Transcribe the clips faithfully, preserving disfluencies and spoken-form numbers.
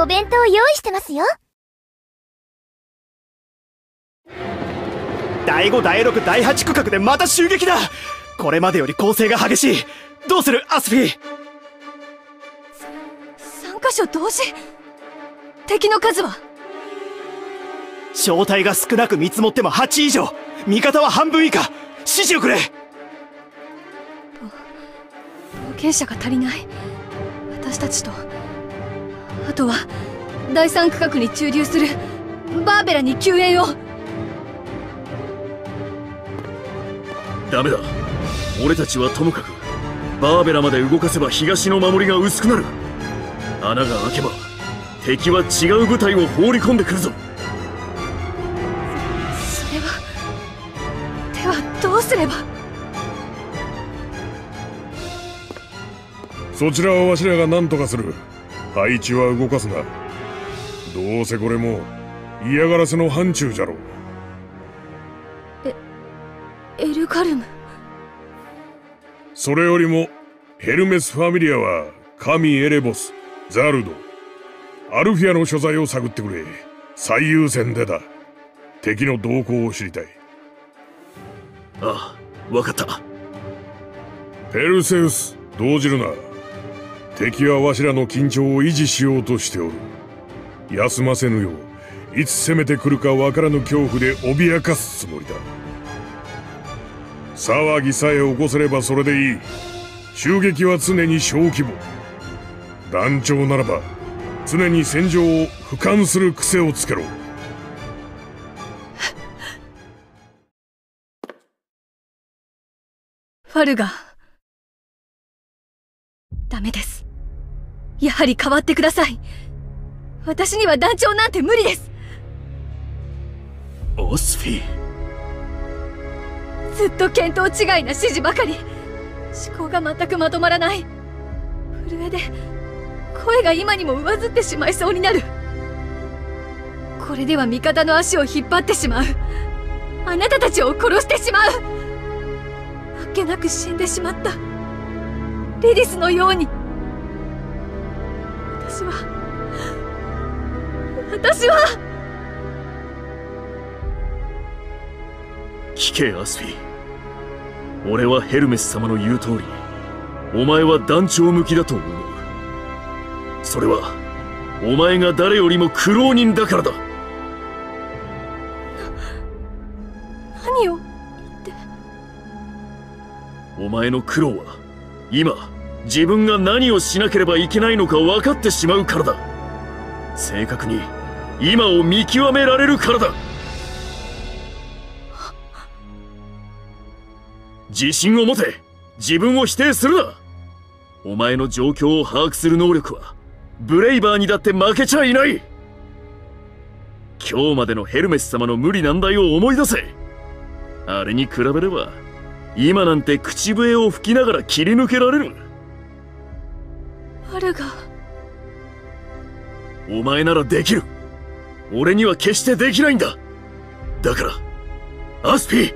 弁当用意してますよ。 だいごだいろくだいはち区画でまた襲撃だ。これまでより攻勢が激しい。どうするアスフィー。 さんかしょ同時。敵の数は？ 小隊が少なく見積もってもはち以上、味方は半分以下。指示をくれ。 冒険者が足りない。私たちと、あとはだいさん区画に駐留するバーベラに救援を。 ダメだ。俺たちはともかくバーベラまで動かせば東の守りが薄くなる。穴が開けば敵は違う部隊を放り込んでくるぞ。 それはではどうすれば。 そちらはわしらが何とかする。配置は動かすな。どうせこれも嫌がらせの範疇じゃろう。 えエルカルム。 それよりもヘルメス・ファミリアは神エレボス、ザルド、アルフィアの所在を探ってくれ。最優先でだ。敵の動向を知りたい。 ああ、わかった。 ペルセウス、動じるな。敵はわしらの緊張を維持しようとしておる。休ませぬよう、いつ攻めてくるかわからぬ恐怖で脅かすつもりだ。騒ぎさえ起こせればそれでいい。襲撃は常に小規模。団長ならば常に戦場を俯瞰する癖をつけろ。 ファルガ、ダメです。やはり変わってください。私には団長なんて無理です。 アスフィー、 ずっと見当違いな指示ばかり。思考が全くまとまらない。震えで声が今にも上ずってしまいそうになる。これでは味方の足を引っ張ってしまう。あなたたちを殺してしまう。あっけなく死んでしまったリディスのように。私は私は聞けアスフィー。俺はヘルメス様の言う通り、お前は団長向きだと思う。それはお前が誰よりも苦労人だからだ。 何を言って。 お前の苦労は今自分が何をしなければいけないのか分かってしまうからだ。正確に今を見極められるからだ。自信を持て。自分を否定するな。お前の状況を把握する能力はブレイバーにだって負けちゃいない。今日までのヘルメス様の無理難題を思い出せ。あれに比べれば今なんて口笛を吹きながら切り抜けられる。 アルガ、 お前ならできる。俺には決してできないんだ。だからアスピー。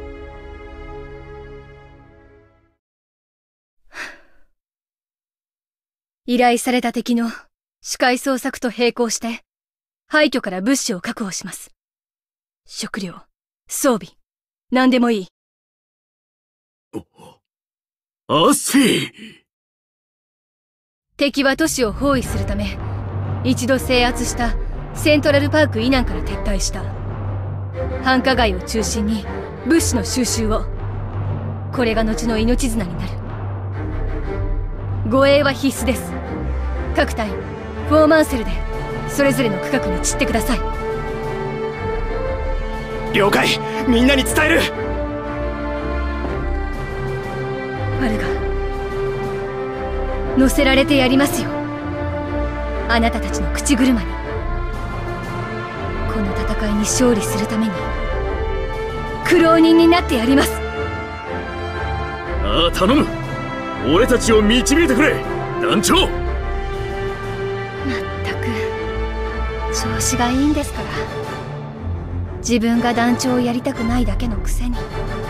依頼された敵の視界捜索と並行して廃墟から物資を確保します。食料、装備、何でもいい。 アスフィー。 敵は都市を包囲するため一度制圧したセントラルパーク以南から撤退した。繁華街を中心に物資の収集を。これが後の命綱になる。護衛は必須です。各隊フォーマンセルでそれぞれの区画に散ってください。 了解。みんなに伝える。 ファルガ、乗せられてやりますよ。あなたたちの口車に。この戦いに勝利するために苦労人になってやります。 ああ、頼む。俺たちを導いてくれ団長。 まったく調子がいいんですから。自分が団長をやりたくないだけのくせに。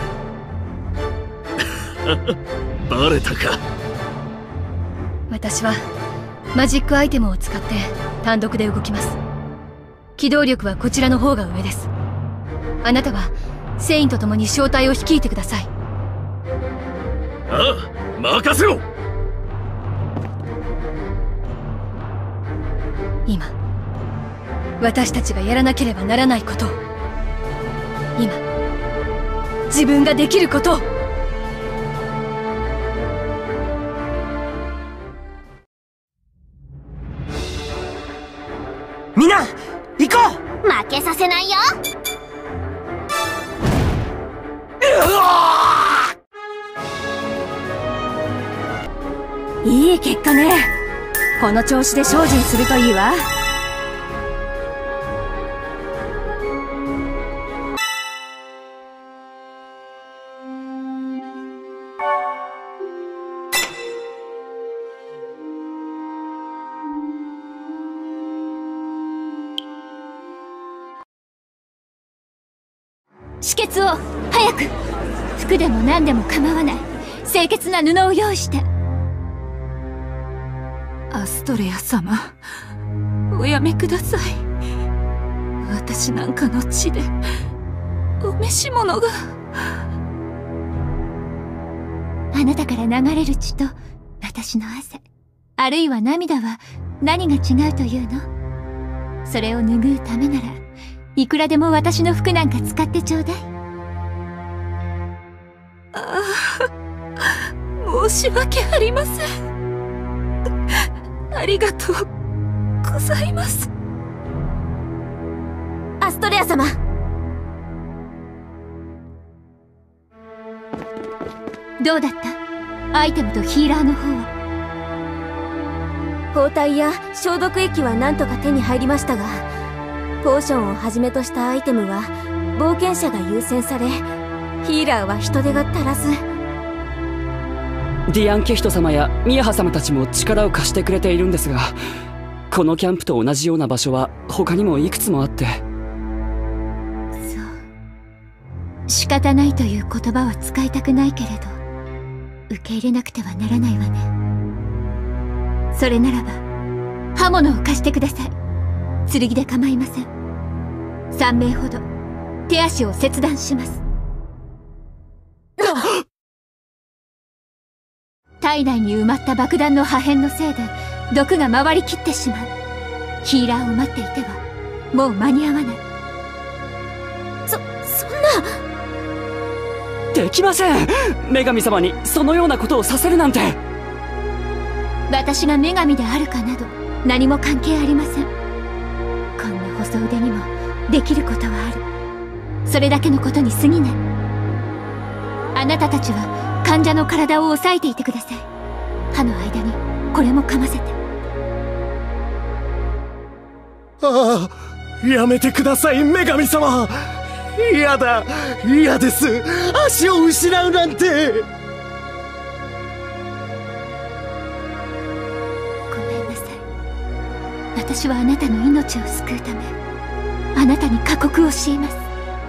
バレたか。 私はマジックアイテムを使って単独で動きます。機動力はこちらの方が上です。あなたはセインと共に小隊を率いてください。 ああ、任せろ。 今私たちがやらなければならないことを、今自分ができることを。 みんな行こう。 負けさせないよ。 いい結果ね。この調子で精進するといいわ。 止血を早く。服でも何でも構わない。清潔な布を用意して。 アストレア様、おやめください。私なんかの血でお召し物が。 あなたから流れる血と私の汗、あるいは涙は何が違うというの？それを拭うためならいくらでも私の服なんか使ってちょうだい。 ああ、申し訳ありません。ありがとうございます。 アストレア様、どうだった？アイテムとヒーラーの方は。 包帯や消毒液は何とか手に入りましたが、ポーションをはじめとしたアイテムは冒険者が優先され、ヒーラーは人手が足らず。 ディアンケヒト様やミアハ様たちも力を貸してくれているんですが、このキャンプと同じような場所は他にもいくつもあって。 そう、仕方ないという言葉は使いたくないけれど、受け入れなくてはならないわね。それならば刃物を貸してください。剣で構いません。さんめいほど手足を切断します。体内に埋まった爆弾の破片のせいで毒が回りきってしまう。ヒーラーを待っていてはもう間に合わない。 そ、そんな。 できません。女神様にそのようなことをさせるなんて。 私が女神であるかなど何も関係ありません。こんな細腕にもできることはある。それだけのことに過ぎない。あなたたちは患者の体を押さえていてください。歯の間にこれも噛ませて。 ああ、やめてください、女神様。嫌だ、嫌です。足を失うなんて。 ごめんなさい。私はあなたの命を救うため、あなたに過酷を強います。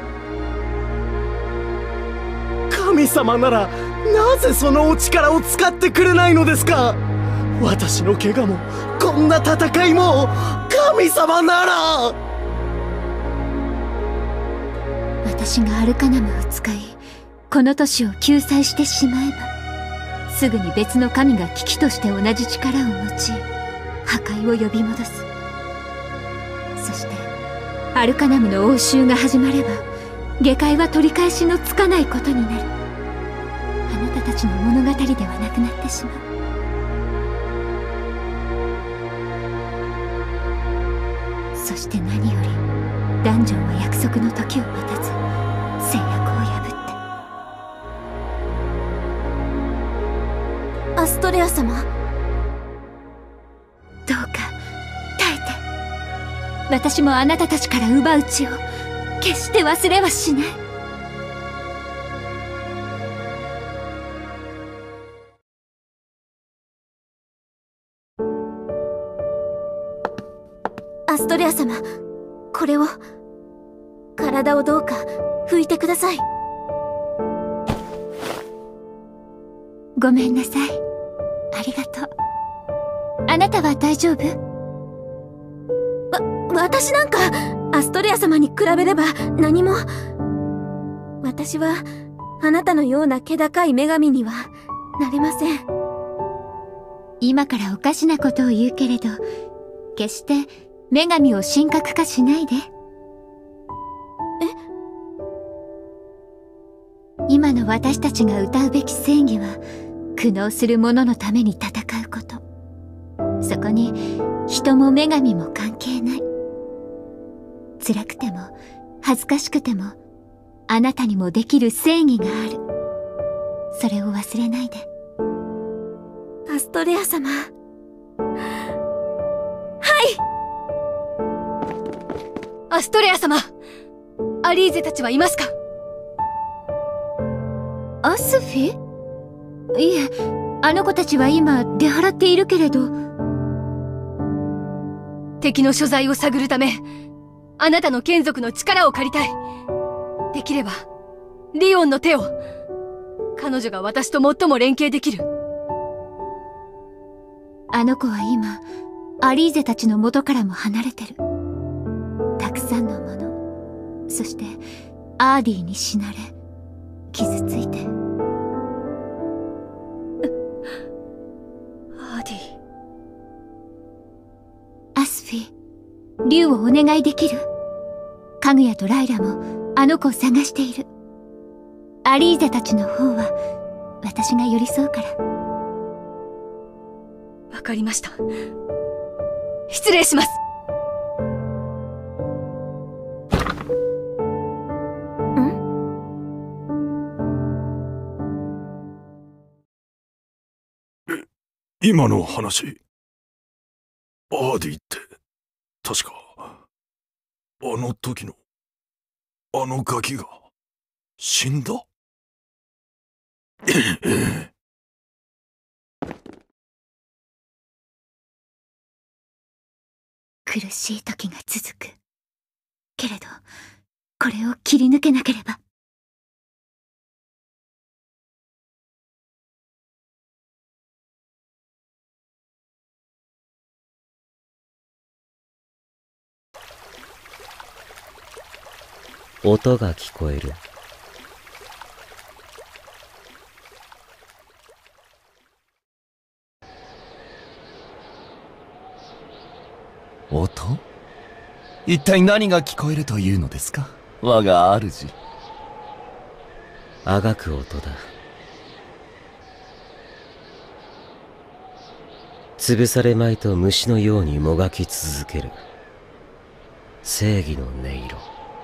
神様ならなぜそのお力を使ってくれないのですか？私の怪我もこんな戦いも神様なら。 私がアルカナムを使いこの都市を救済してしまえば、すぐに別の神が危機として同じ力を用い破壊を呼び戻す。そしてアルカナムの応酬が始まれば下界は取り返しのつかないことになる。あなたたちの物語ではなくなってしまう。そして何よりダンジョンは約束の時を待たず制約を破って。 アストレア様、 どうか耐えて。私もあなたたちから奪う血を決して忘れはしない。 アストレア様、これを。体をどうか拭いてください。 ごめんなさい。ありがとう。あなたは大丈夫？ 私なんかアストレア様に比べれば何も。私はあなたのような気高い女神にはなれません。 今からおかしなことを言うけれど、決して女神を神格化しないで。え？今の私たちが歌うべき正義は、苦悩する者のために戦うこと。そこに人も女神も関係ない。辛くても恥ずかしくても、あなたにもできる正義がある。それを忘れないで。 アストレア様。はい。 アストレア様、アリーゼたちはいますか？ アスフィ？いえ、あの子たちは今出払っているけれど。 敵の所在を探るため、あなたの眷属の力を借りたい。できればリオンの手を。彼女が私と最も連携できる。 あの子は今アリーゼたちの元からも離れてる。たくさんのもの、そしてアーディに死なれ傷ついて。 アーディ。 アスフィ、竜をお願いできる？かぐやとライラもあの子を探している。アリーゼたちの方は私が寄り添うから。 わかりました。失礼します。 今の話、アーディって確かあの時のあのガキが死んだ？ 苦しい時が続く。けれどこれを切り抜けなければ。 音が聞こえる。 音？一体何が聞こえるというのですか、我が主。 あがく音だ。潰されまいと虫のようにもがき続ける正義の音色。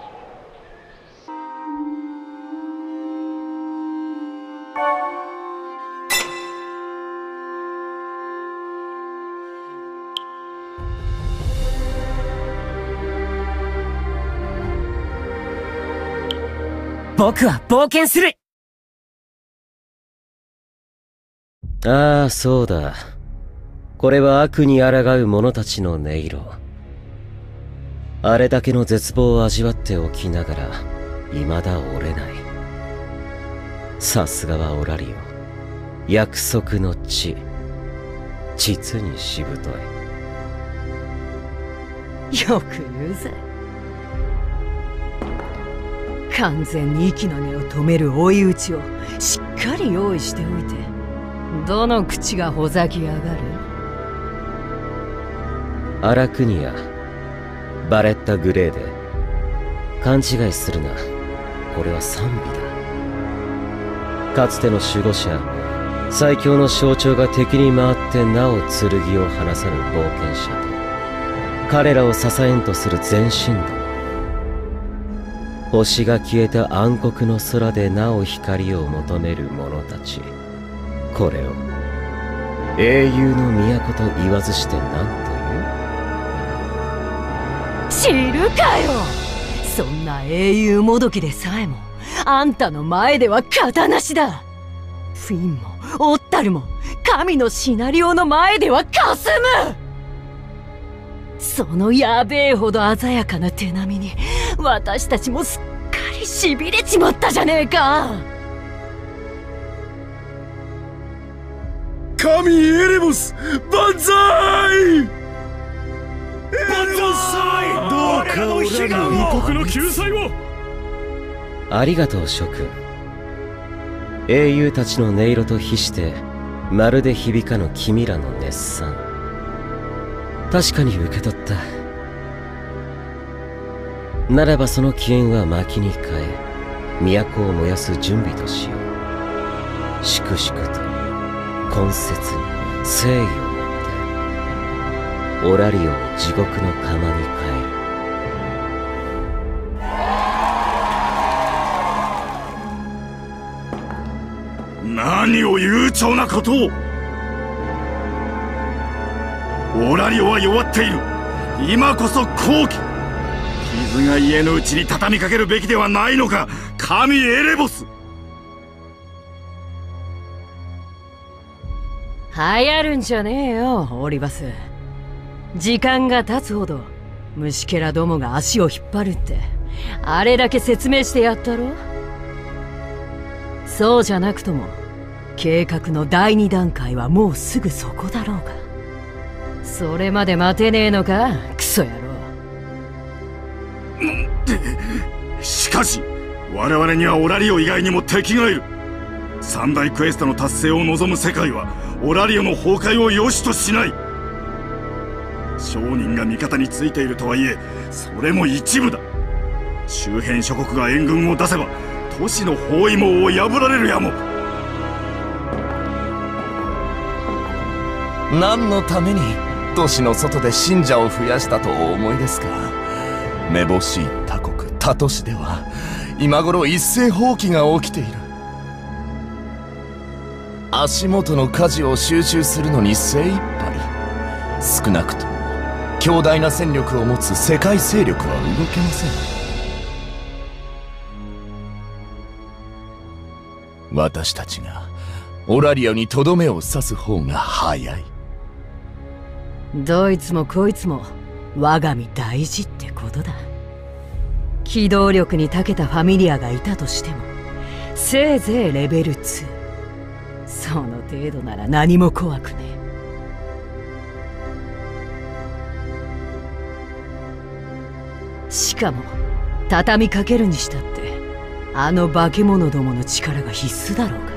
僕は冒険する。 ああ、そうだ。これは悪に抗う者たちの音色。あれだけの絶望を味わっておきながら未だ折れない。さすがはオラリオ。約束の地。実にしぶとい。 よく言うぜ。完全に息の根を止める追い打ちをしっかり用意しておいて、どの口がほざきやがる？ アラクニア、バレッタ・グレーデ。勘違いするな。これは賛美だ。かつての守護者、最強の象徴が敵に回ってなお剣を離さぬ冒険者と、彼らを支えんとする全身度。星が消えた暗黒の空でなお光を求める者たち。これを英雄の都と言わずして何という？知るかよ。そんな英雄もどきでさえもあんたの前では型なしだ。フィンもオッタルも神のシナリオの前ではかすむ。そのやべえほど鮮やかな手並みに私たちもすっかりしびれちまったじゃねえか。 神エレボス万歳！ どうか俺らの異国の救済を。 ありがとう諸君。英雄たちの音色と比してまるで響かぬ君らの熱賛、確かに受け取った。ならばその機縁は薪に変え、都を燃やす準備としよう。粛々と懇切に誠意を持ってオラリオを地獄の釜に変える。 何を悠長なことを。オラリオは弱っている。今こそ好機。傷が家のうちに畳みかけるべきではないのか、神エレボス。 流行るんじゃねえよ、オリバス。時間が経つほど虫けらどもが足を引っ張るってあれだけ説明してやったろ。そうじゃなくとも計画の第二段階はもうすぐそこだろうが。それまで待てねえのか、クソ野郎。 しかし我々にはオラリオ以外にも敵がいる。三大クエストの達成を望む世界はオラリオの崩壊を良しとしない。商人が味方についているとはいえ、それも一部だ。周辺諸国が援軍を出せば都市の包囲網を破られるやも。 何のために都市の外で信者を増やしたとお思いですか。めぼしい他国他都市では今頃一斉放棄が起きている。足元の舵を収集するのに精一杯。少なくとも強大な戦力を持つ世界勢力は動けません。私たちがオラリオにとどめを刺す方が早い。 どいつもこいつも我が身大事ってことだ。機動力に長けたファミリアがいたとしてもせいぜいレベルツー。その程度なら何も怖くねえ。しかも畳みかけるにしたってあの化け物どもの力が必須だろうが。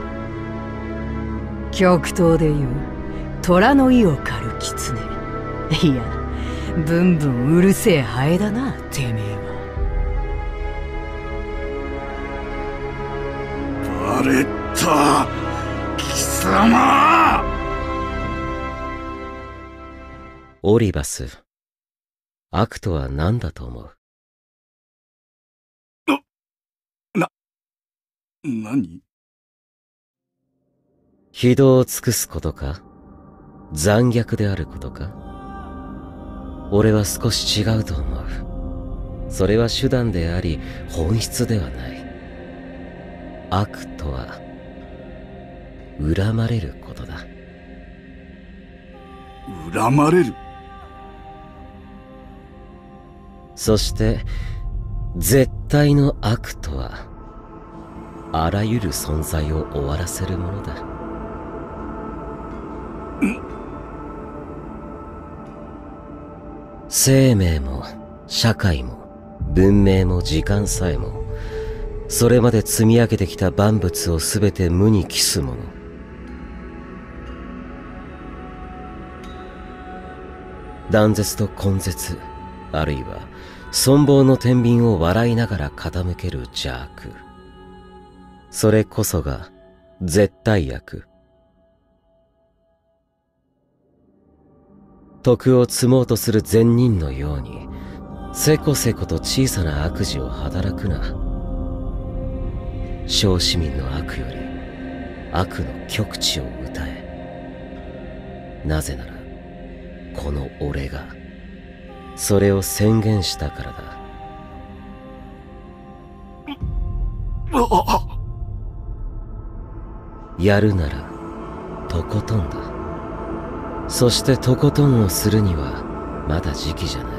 極東でいう虎の意を狩る狐。いや、ブンブンうるせえハエだな、てめえは。バレッタ貴様。 オリバス、悪とは何だと思う？ な、何？ 非道を尽くすことか？残虐であることか？俺は少し違うと思う。それは手段であり本質ではない。悪とは恨まれることだ。 恨まれる？ そして絶対の悪とはあらゆる存在を終わらせるものだ。生命も社会も文明も時間さえも、それまで積み上げてきた万物をすべて無に帰すもの。断絶と根絶、あるいは存亡の天秤を笑いながら傾ける邪悪。それこそが絶対悪。徳を積もうとする善人のようにせこせこと小さな悪事を働くな。小市民の悪より悪の極致を歌え。なぜならこの俺がそれを宣言したからだ。やるならとことんだ。そしてとことんをするにはまだ時期じゃない。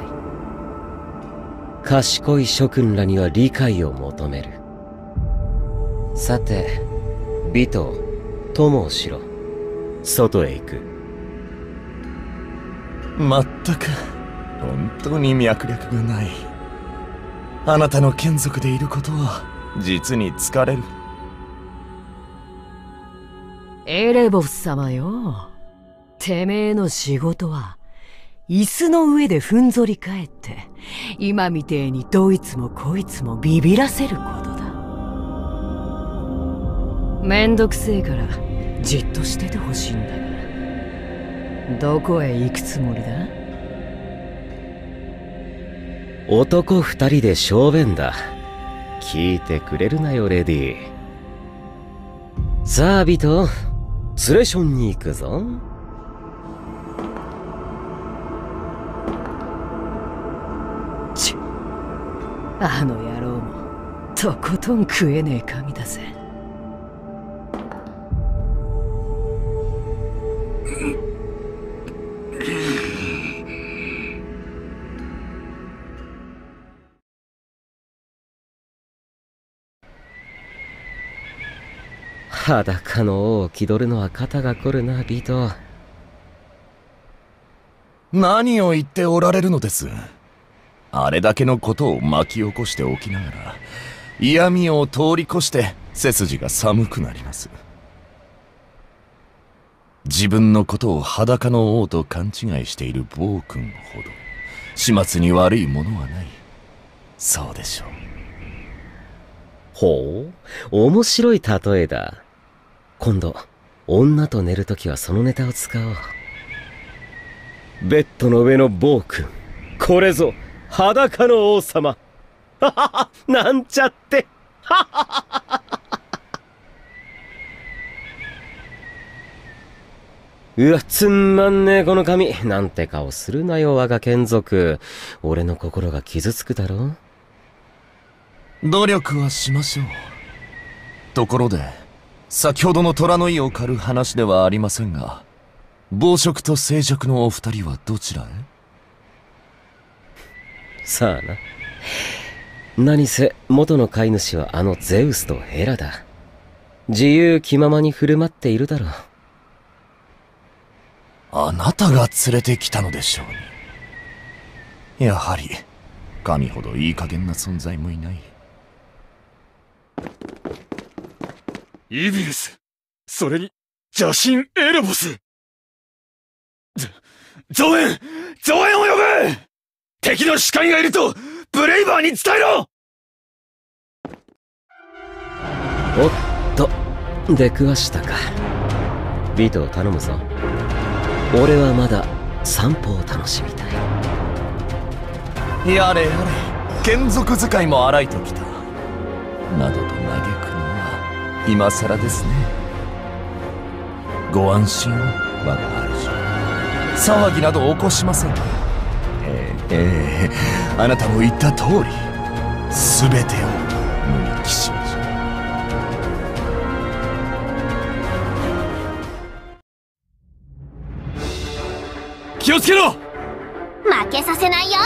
賢い諸君らには理解を求める。さて、尾藤、友をしろ。外へ行く。 まったく本当に脈略がない。あなたの眷属でいることは実に疲れる。 エレボス様よ。てめえの仕事は椅子の上でふんぞり返って今みてえにどいつもこいつもビビらせることだ。めんどくせえからじっとしててほしいんだが、どこへ行くつもりだ？ 男二人で小便だ。聞いてくれるなよレディー。さあビト、ツレションに行くぞ。 ちっ、あの野郎もとことん食えねえ神だぜ。 裸の王を気取るのは肩が凝るな、ビト。 何を言っておられるのです。あれだけのことを巻き起こしておきながら、嫌味を通り越して背筋が寒くなります。自分のことを裸の王と勘違いしている暴君ほど始末に悪いものはない。そうでしょう。 ほう、面白い例えだ。今度女と寝るときはそのネタを使おう。ベッドの上の暴君、これぞ裸の王様。ははは、なんちゃって。はははは。うわ、つんまんねえこの髪。なんて顔するなよ我が眷属。俺の心が傷つくだろ。 努力はしましょう。ところで先ほどの虎の意を狩る話ではありませんが、暴食と静寂のお二人はどちらへ？ さあな。何せ元の飼い主はあのゼウスとヘラだ。自由気ままに振る舞っているだろう。 あなたが連れてきたのでしょうに。やはり神ほどいい加減な存在もいない。 イビルス、それに邪神エレボス。増援増援を呼べ。敵の視界がいるとブレイバーに伝えろ。 おっと、出くわしたか。ビトを頼むぞ。俺はまだ散歩を楽しみたい。やれやれ、眷属使いも荒いときたなどと嘆くのは今更ですね。ご安心を我が主。騒ぎなど起こしません。ええええ、あなたの言った通り全てを無に帰しましょう。 気をつけろ。 負けさせないよ。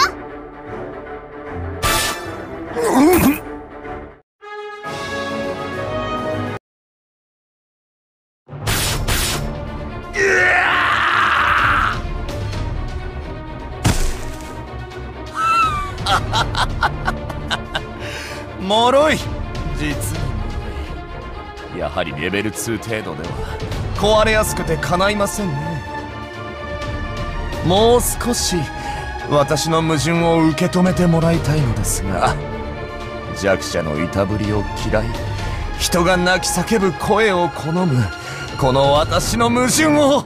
もろい。実にやはりレベルツー程度では壊れやすくてかないませんね。もう少し私の矛盾を受け止めてもらいたいのですが、弱者のいたぶりを嫌い、人が泣き叫ぶ声を好むこの私の矛盾を。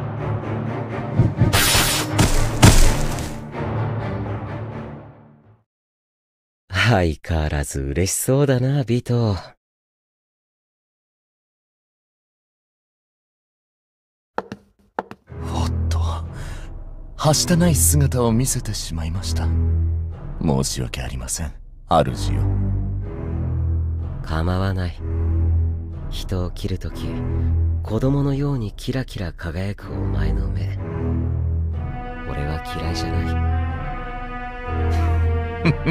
相変わらず嬉しそうだな、ビト。 おっと、はしたない姿を見せてしまいました。申し訳ありません、主よ。 構わない。人を切るとき、子供のようにキラキラ輝くお前の目、俺は嫌いじゃない。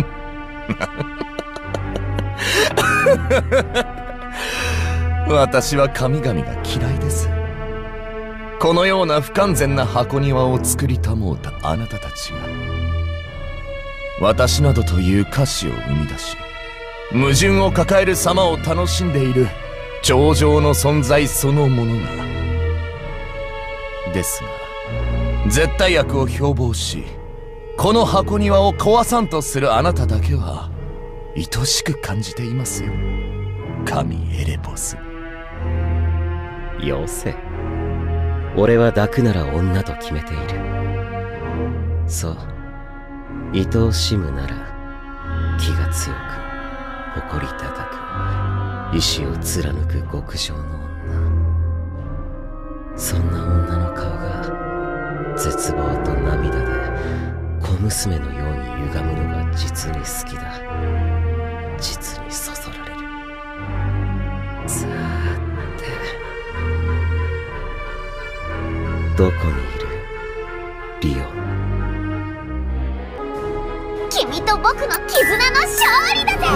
私は神々が嫌いです。このような不完全な箱庭を作りたもうたあなたたちが私などという歌詞を生み出し、矛盾を抱える様を楽しんでいる頂上の存在そのものが。ですが絶対悪を標榜し、この箱庭を壊さんとするあなただけは愛しく感じていますよ、神エレボス。 よせ。俺は抱くなら女と決めている。そう、愛おしむなら気が強く誇り高く意志を貫く極上の女。そんな女の顔が絶望と涙で小娘のように歪むのが実に好きだ。実にそそられる。さて、どこにいるリオ。 君と僕の絆の勝利だぜ。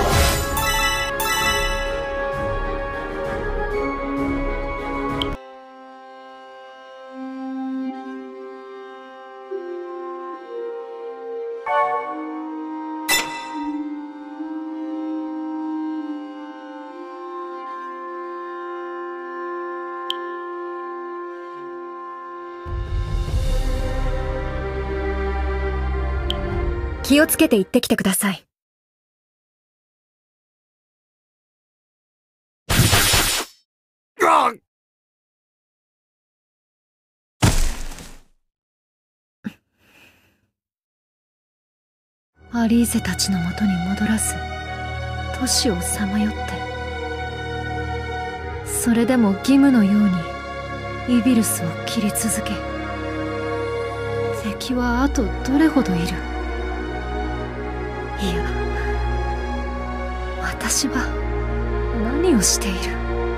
気をつけて行ってきてください。アリーゼたちの元に戻らず、都市をさまよって、それでも義務のようにイビルスを切り続け、敵はあとどれほどいる。いや、私は何をしている。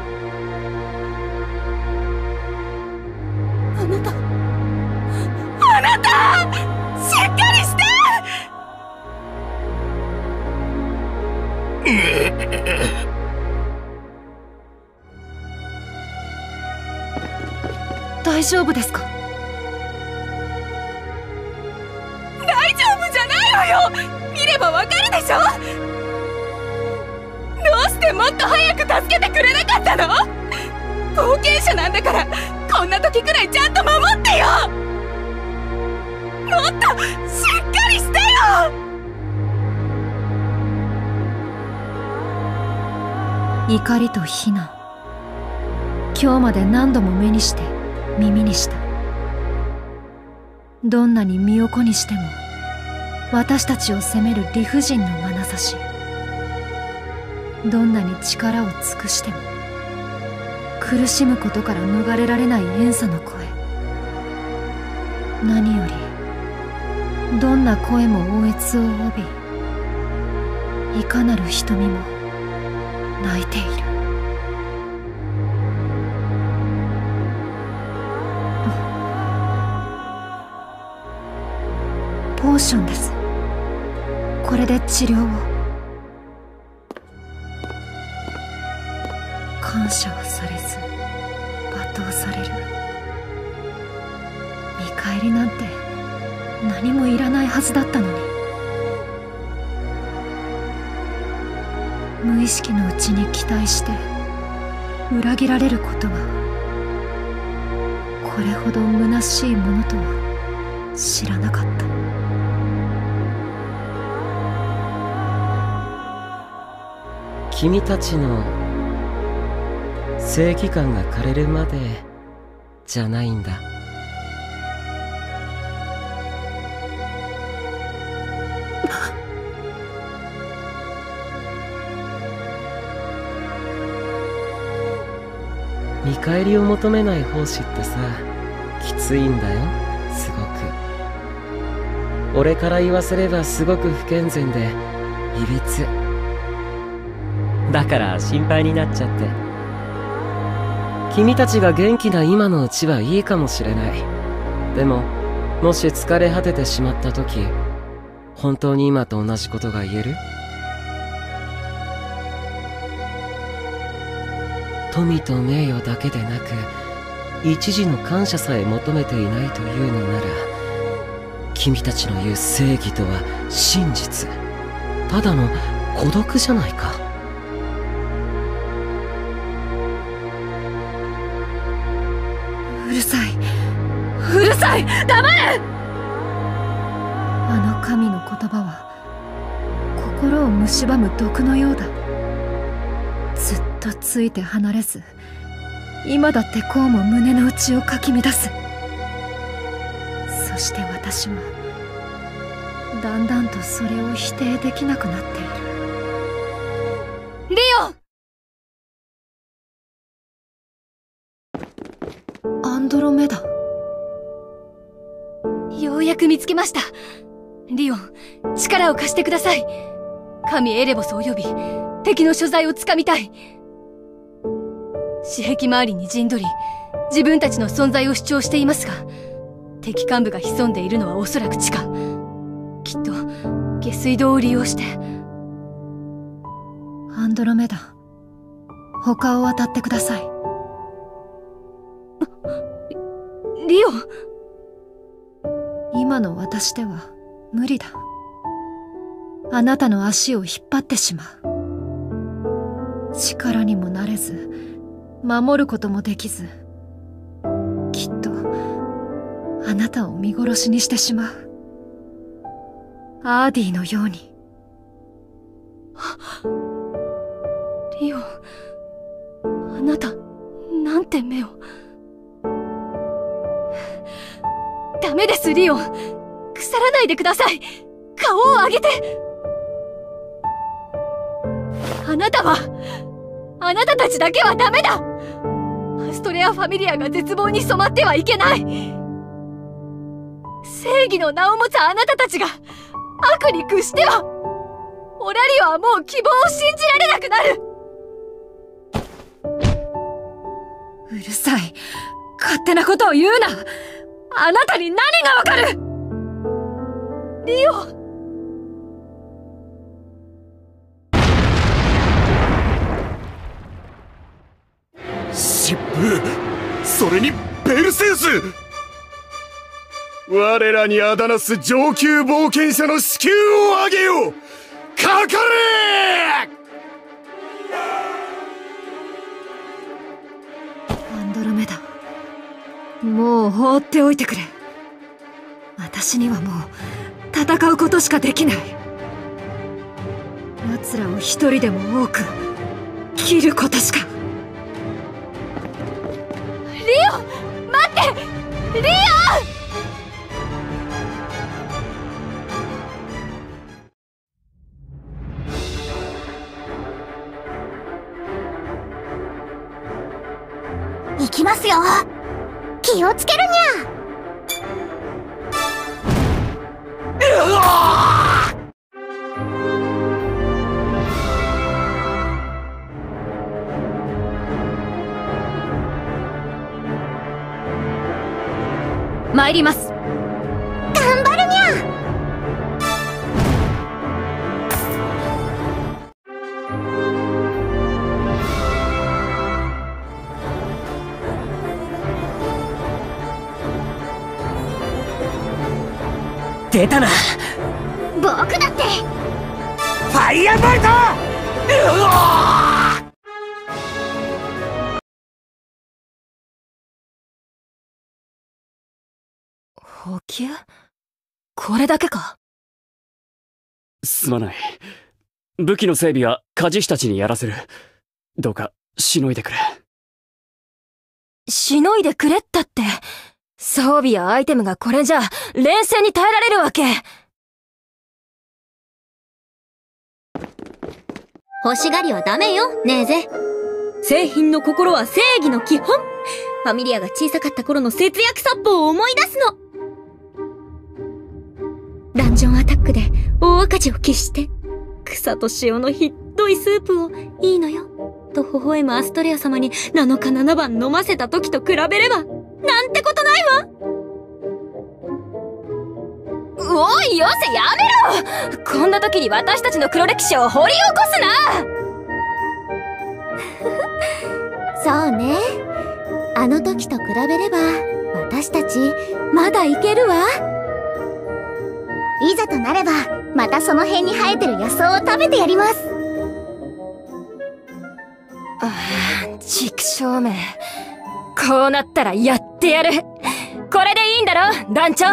あなた、あなた、しっかりして。 大丈夫ですか？ 大丈夫じゃないわよ。見ればわかるでしょ。どうしてもっと早く助けてくれなかったの？冒険者なんだから、こんな時くらいちゃんと守ってよ。もっとしっかりしてよ。 怒りと非難、今日まで何度も目にして耳にした。どんなに身を粉にしても私たちを責める理不尽の眼差し、どんなに力を尽くしても苦しむことから逃れられない怨嗟の声、何よりどんな声も嗚咽を帯び、いかなる瞳も泣いている。ポーションです。これで治療を。感謝はされず罵倒される。見返りなんて何もいらないはずだったのに。無意識のうちに期待して裏切られることはこれほど虚しいものとは知らなかった。 君たちの正義感が枯れるまでじゃないんだ。見返りを求めない奉仕ってさ、きついんだよ、すごく。俺から言わせればすごく不健全でいびつだから心配になっちゃって。君たちが元気な今のうちはいいかもしれない。でももし疲れ果ててしまった時、本当に今と同じことが言える？富と名誉だけでなく一時の感謝さえ求めていないというのなら、 君たちの言う正義とは真実、ただの孤独じゃないか。 うるさいうるさい、黙れ。あの神の言葉は心を蝕む毒のようだ。ずっとついて離れず、今だってこうも胸の内をかき乱す。そして私はだんだんとそれを否定できなくなっている。リオン！アンドロメダ。ようやく見つけました。リオン、力を貸してください。神エレボスを呼び、敵の所在をつかみたい。私壁周りに陣取り、自分たちの存在を主張していますが、敵幹部が潜んでいるのはおそらく地下。きっと下水道を利用して。アンドロメダ、他を当たってください。リオン、今の私では無理だ。あなたの足を引っ張ってしまう。力にもなれず、守ることもできず、きっとあなたを見殺しにしてしまう。アーディのように。リオン、あなた、なんて目を。ダメです、リオン。腐らないでください。顔を上げて。あなたは、あなたたちだけはダメだ。アストレア・ファミリアが絶望に染まってはいけない。正義の名を持つあなたたちが悪に屈しては、オラリオはもう希望を信じられなくなる。うるさい。勝手なことを言うな。あなたに何がわかる。リオ。 疾風、それにペルセウス、我らにあだなす上級冒険者の至急を上げよう。かかれ。 アンドロメダ、もう放っておいてくれ。私にはもう戦うことしかできない。奴らを一人でも多く切ることしか。リオン、待って。リオン。 行きますよ。気をつけるにゃ。うわー！ 参ります。 頑張るにゃ。 出たな。 僕だって。 ファイヤーボルト。うわー！ 補給？これだけか？ すまない。武器の整備は鍛冶師たちにやらせる。どうかしのいでくれ。 しのいでくれったって、装備やアイテムがこれじゃ連戦に耐えられるわけ。 欲しがりはダメよ、ネーゼ。製品の心は正義の基本。ファミリアが小さかった頃の節約殺法を思い出すの。ダンジョンアタックで大赤字を喫して、草と塩のひっどいスープをいいのよ、と微笑むアストレア様になのかななばん飲ませた時と比べれば、なんてことないわ。 おい、よせ、やめろ。こんな時に私たちの黒歴史を掘り起こすな。そうね。あの時と比べれば、私たち、まだいけるわ。 いざとなればまたその辺に生えてる野草を食べてやります。 ああ、畜生め。こうなったらやってやる。これでいいんだろ、団長。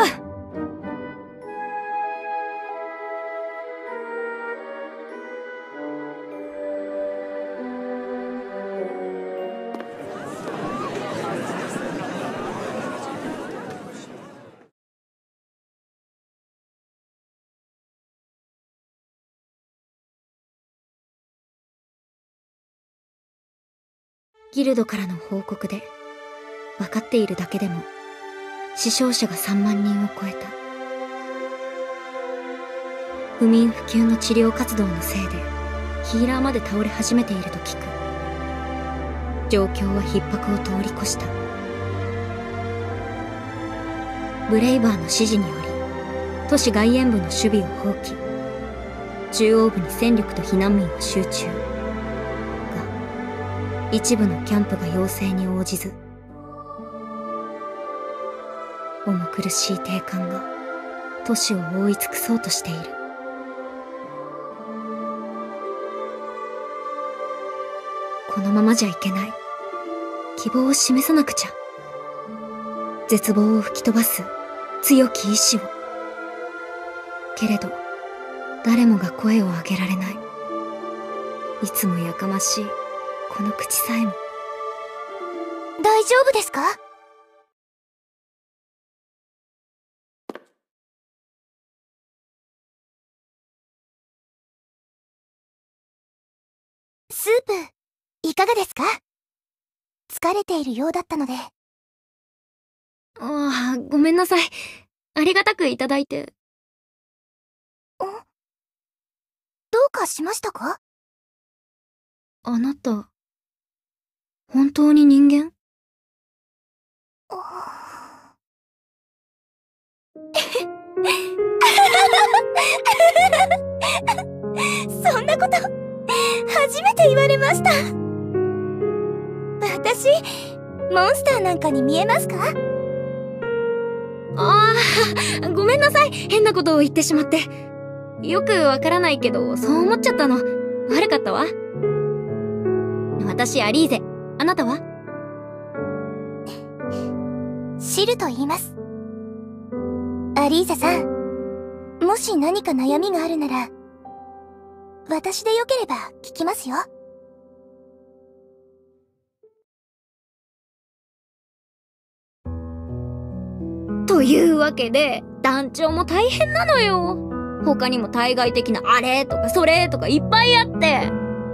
ギルドからの報告で分かっているだけでも死傷者がさんまんにんを超えた。不眠不休の治療活動のせいでヒーラーまで倒れ始めていると聞く。状況は逼迫を通り越した。ブレイバーの指示により都市外縁部の守備を放棄、中央部に戦力と避難民を集中。一部のキャンプが要請に応じず、重苦しい定感が都市を覆い尽くそうとしている。このままじゃいけない。希望を示さなくちゃ。絶望を吹き飛ばす強き意志を。けれど誰もが声を上げられない。いつもやかましいこの口さえも。 大丈夫ですか？スープいかがですか？疲れているようだったので。 ああ、ごめんなさい。ありがたくいただいて。 どうかしましたか？ あなた本当に人間？ そんなこと初めて言われました。私モンスターなんかに見えますか？ ああ、ごめんなさい。変なことを言ってしまって。よくわからないけどそう思っちゃったの。悪かったわ。私アリーゼ。あなたは？ シルと言います。アリーゼさん、もし何か悩みがあるなら私でよければ聞きますよ。 というわけで団長も大変なのよ。他にも対外的なあれとかそれとかいっぱいあって。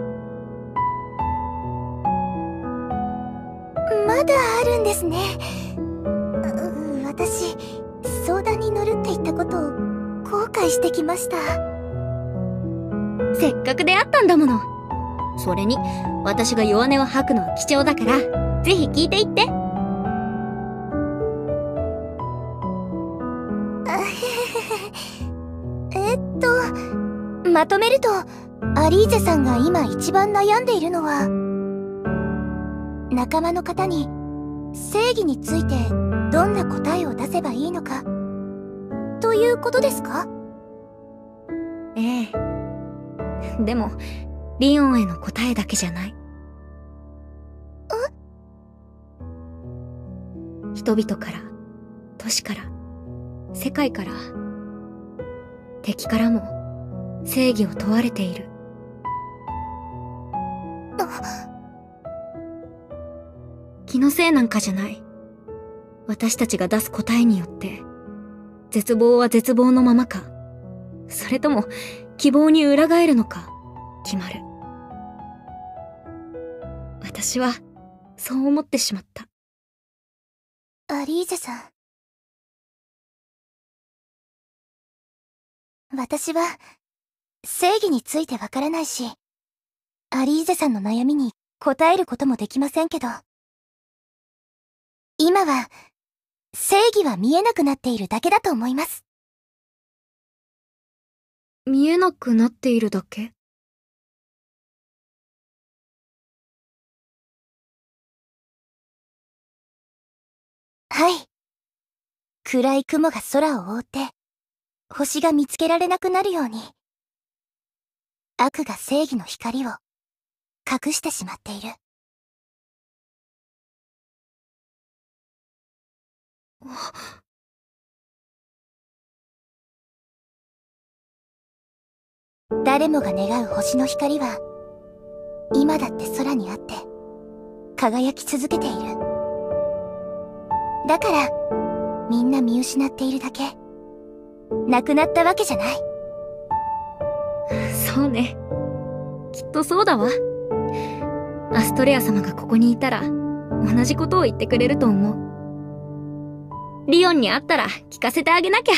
まだあるんですね。私相談に乗るって言ったことを後悔してきました。 せっかく出会ったんだもの。それに私が弱音を吐くのは貴重だからぜひ聞いていって。 えっとまとめると、アリーゼさんが今一番悩んでいるのは仲間の方に正義についてどんな答えを出せばいいのかということですか？ ええ。でもリオンへの答えだけじゃない。人々から、都市から、世界から、敵からも正義を問われている。気のせいなんかじゃない。私たちが出す答えによって絶望は絶望のままか、それとも希望に裏返るのか決まる。私はそう思ってしまった。 アリーゼさん、私は正義についてわからないし、アリーゼさんの悩みに答えることもできませんけど、今は正義は見えなくなっているだけだと思います。 見えなくなっているだけ？ はい。暗い雲が空を覆って星が見つけられなくなるように、悪が正義の光を隠してしまっている。誰もが願う星の光は、今だって空にあって、輝き続けている。だから、みんな見失っているだけ。なくなったわけじゃない。 そうね。きっとそうだわ。アストレア様がここにいたら、同じことを言ってくれると思う。リオンに会ったら聞かせてあげなきゃ。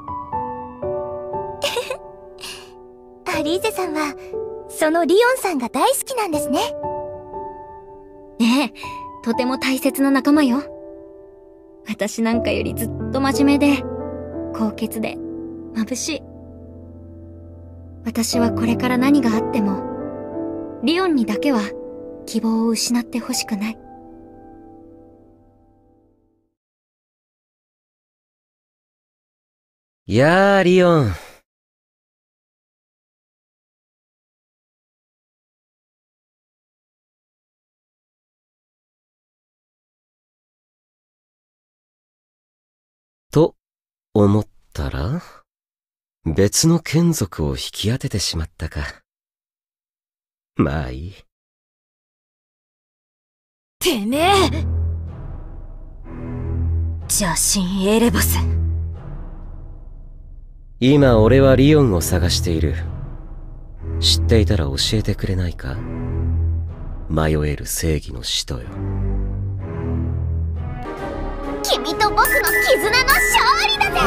アリーゼさんは、そのリオンさんが大好きなんですね。 ええ、とても大切な仲間よ。私なんかよりずっと真面目で、高潔で、眩しい。私はこれから何があっても、リオンにだけは希望を失ってほしくない。 やあ、リオン。と思ったら、別の眷属を引き当ててしまったか。まあいい。 てめえ！邪神エレボス。 今俺はリオンを探している。知っていたら教えてくれないか？迷える正義の使徒よ。 君と僕の絆の勝利だぜ！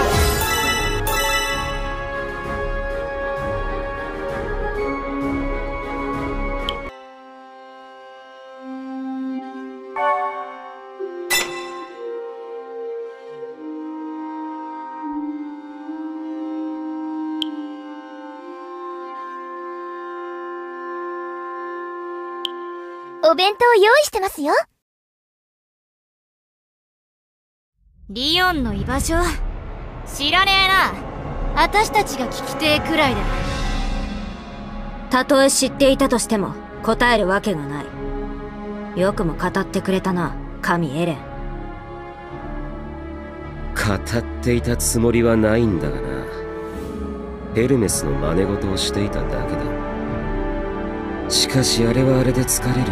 お弁当用意してますよ。 リオンの居場所知らねえな。私たちが聞きてえくらいだ。 たとえ知っていたとしても答えるわけがない。よくも語ってくれたな、神エレン。 語っていたつもりはないんだがな。ヘルメスの真似事をしていただけだ。しかしあれはあれで疲れる。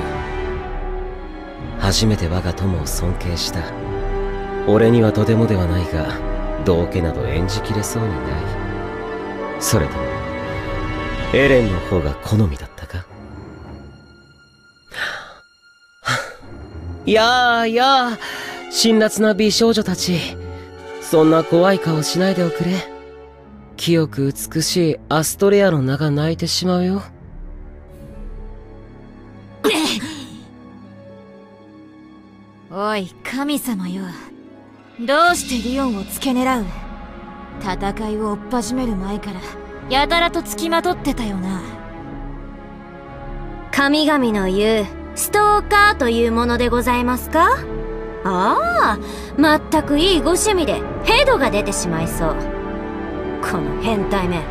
初めて我が友を尊敬した。俺にはとてもではないが、道化など演じきれそうにない。それともエレンの方が好みだったか？いやあいやあ、辛辣な美少女たち、そんな怖い顔しないでおくれ。清く美しいアストレアの名が泣いてしまうよ。 おい、神様よ。どうしてリオンを付け狙う？戦いを追っ始める前からやたらと付きまとってたよな。 神々の言うストーカーというものでございますか？ああ、まったくいいご趣味でヘドが出てしまいそう。この変態め。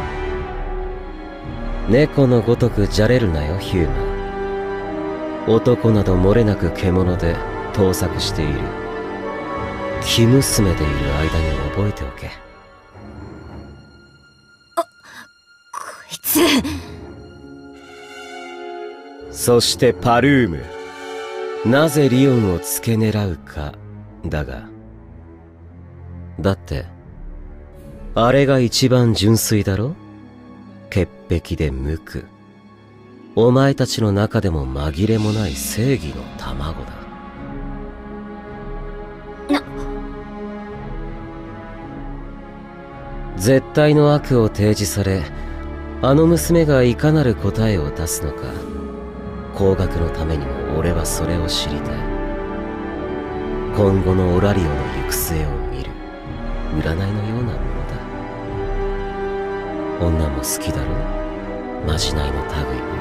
猫のごとくじゃれるなよ、ヒューマン。男など漏れなく獣で盗作している。生娘でいる間に覚えておけ。 あ、こいつ。 そしてパルーム。なぜリオンを付け狙うかだが、だってあれが一番純粋だろ？潔癖で無垢。お前たちの中でも紛れもない正義の卵だ。 な、 絶対の悪を提示され、あの娘がいかなる答えを出すのか、高額のためにも俺はそれを知りたい。今後のオラリオの行く末を見る占いのようなものだ。女も好きだろ、まじないの類も。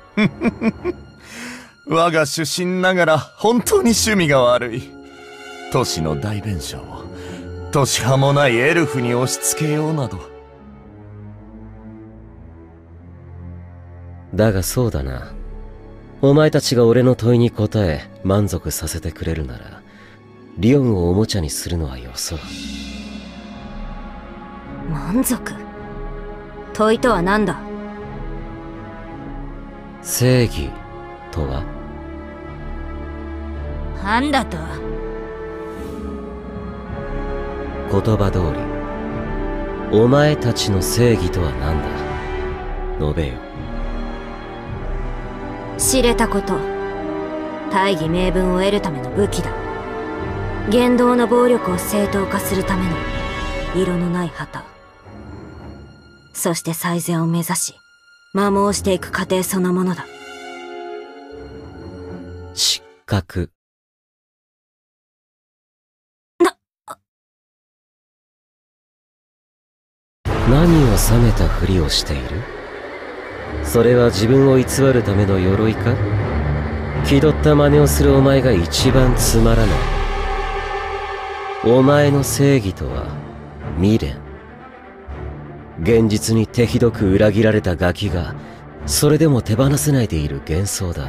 我が出身ながら本当に趣味が悪い。 都市の大弁償を年派もないエルフに押し付けようなど。 だがそうだな。お前たちが俺の問いに答え満足させてくれるなら、リオンをおもちゃにするのはよそう。 満足？問いとは何だ？ 正義とは？ なんだと？ 言葉通り、お前たちの正義とは何だ？述べよ。 知れたこと。大義名分を得るための武器だ。言動の暴力を正当化するための色のない旗。そして最善を目指し、摩耗していく過程そのものだ。 失格。 な、 何を冷めたふりをしている？それは自分を偽るための鎧か？気取った真似をするお前が一番つまらない。お前の正義とは未練。現実に手ひどく裏切られたガキがそれでも手放せないでいる幻想だ。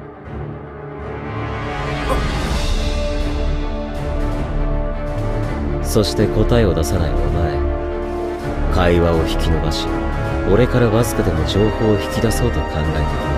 そして答えを出さないお前、会話を引き伸ばし俺からわずかでも情報を引き出そうと考えてい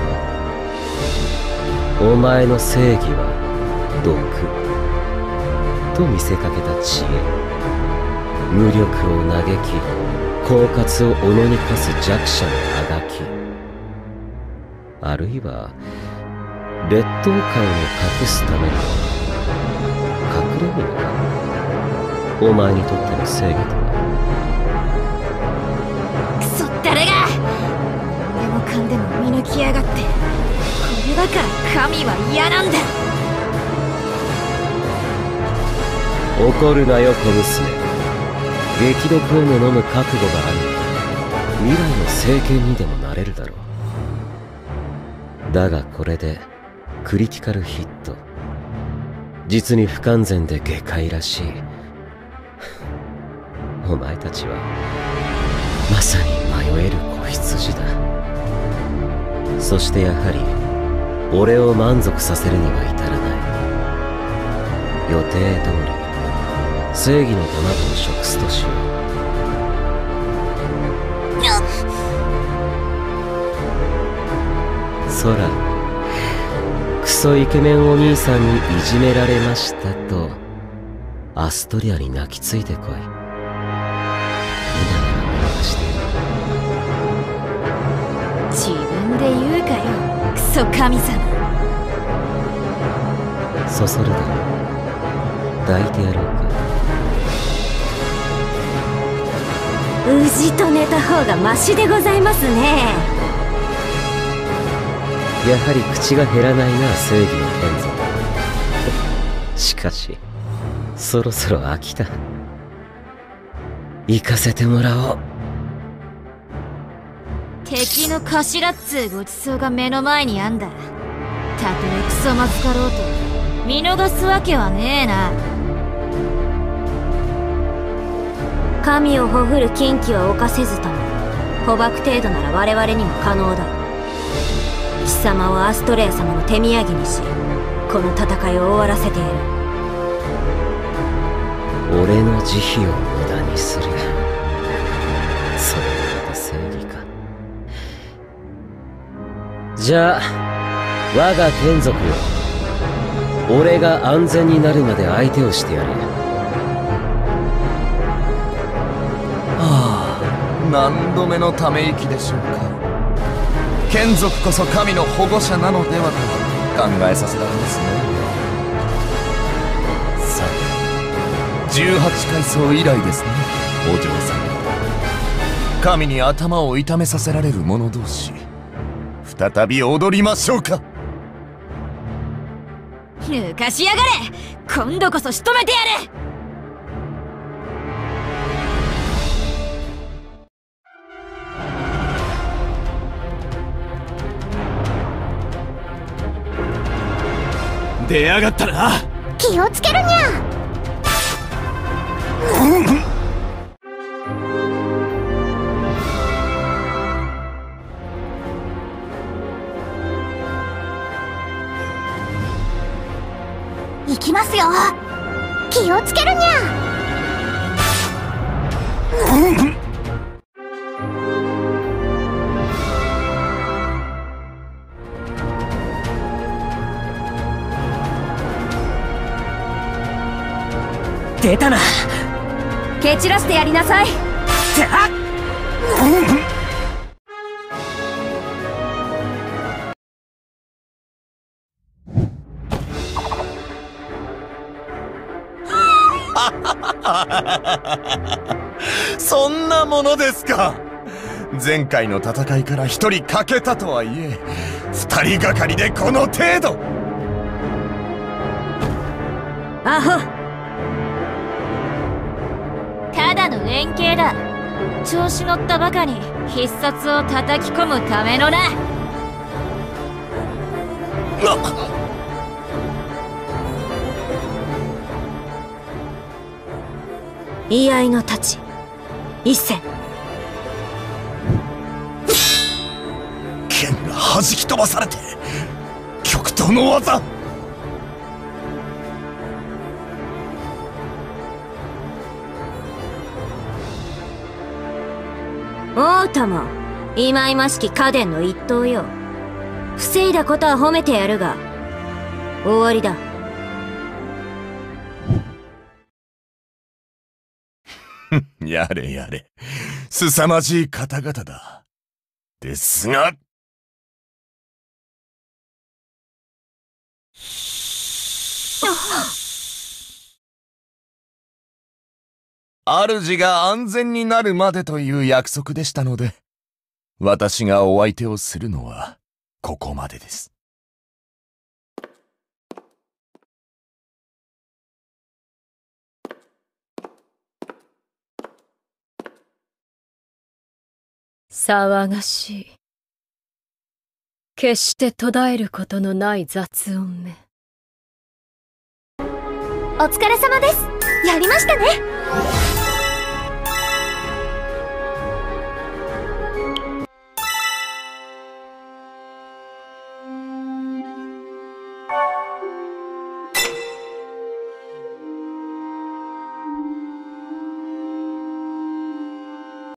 る。お前の正義は毒と見せかけた知恵。無力を嘆き狡猾をおのに課す弱者のあがき。あるいは劣等感を隠すための隠れ蓑か。お前にとっての正義とは。 誰が何でもかんでも見抜きやがって。これだから神は嫌なんだ。 怒るなよ小娘。激毒をも飲む覚悟があるなら未来の聖剣にでもなれるだろう。だがこれでクリティカルヒット。実に不完全で下界らしい。お前たちはまさに迷える子羊だ。そしてやはり俺を満足させるには至らない。予定通り正義の卵を食すとしよう。そら、クソイケメンお兄さんにいじめられましたとアストリアに泣きついてこい。 自分で言うかよ、クソ神様。 そそるだろ。抱いてやろうか。 うじと寝た方がマシでございますね。 やはり口が減らないな、正義の眷属。しかしそろそろ飽きた。行かせてもらおう。 敵の頭っつうごちそうが目の前にあんだ。たとえクソまずかろうと見逃すわけはねえな。 神をほふる禁忌は犯せずとも捕獲程度なら我々にも可能だ。貴様をアストレア様の手土産にし、この戦いを終わらせてやる。 俺の慈悲を無駄にする。それがまた正義か。じゃあ我が眷属よ、俺が安全になるまで相手をしてやれ。 はあ、何度目のため息でしょうか。眷属こそ神の保護者なのではと考えさせられますね。さあ、じゅうはちかい層以来ですね、お嬢さん。神に頭を痛めさせられる者同士、再び踊りましょうか。 抜かしやがれ。今度こそ仕留めてやれ。 出やがったな。 気をつけるにゃ。 行きますよ。気をつけるにゃ。 出たな。 蹴散らしてやりなさい。 そんなものですか。前回の戦いから一人欠けたとはいえ、二人がかりでこの程度。 アホ。 ただの連携だ。調子乗ったバカに必殺を叩き込むためのな。 居合の太刀一戦。 剣が弾き飛ばされて極東の技。 王玉、いまいましき家電の一投よ。防いだことは褒めてやるが終わりだ。 やれやれ、凄まじい方々だ。ですが主が安全になるまでという約束でしたので、私がお相手をするのはここまでです。 騒がしい。決して途絶えることのない雑音め。 お疲れ様です。やりましたね。